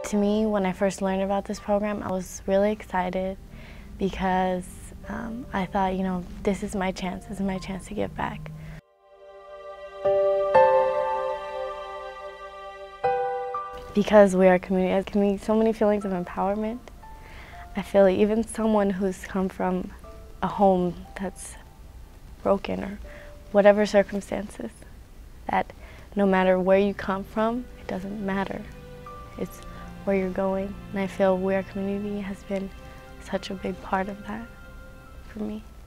To me, when I first learned about this program, I was really excited because I thought, this is my chance. This is my chance to give back. Because we are a community, it can be so many feelings of empowerment. I feel like even someone who's come from a home that's broken or whatever circumstances, that no matter where you come from, it doesn't matter. It's where you're going. And I feel We Are Community has been such a big part of that for me.